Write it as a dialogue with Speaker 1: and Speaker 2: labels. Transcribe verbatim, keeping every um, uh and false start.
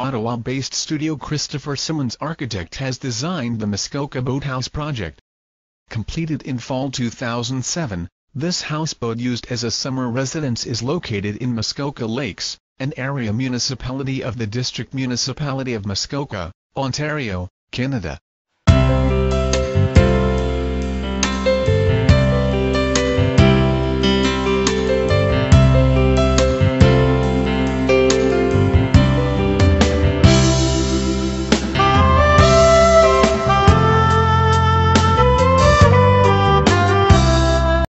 Speaker 1: Ottawa-based studio Christopher Simmonds Architect has designed the Muskoka Boathouse project. Completed in fall two thousand seven, this houseboat used as a summer residence is located in Muskoka Lakes, an area municipality of the District Municipality of Muskoka, Ontario, Canada.